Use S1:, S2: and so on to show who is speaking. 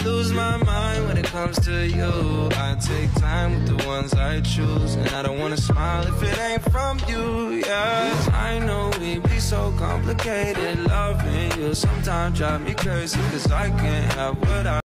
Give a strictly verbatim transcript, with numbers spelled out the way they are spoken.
S1: lose my mind when it comes to you. I take time with the ones I choose, and I don't wanna smile if it ain't from you, yeah. I know we be so complicated, loving you sometimes drive me crazy, cause I can't have what I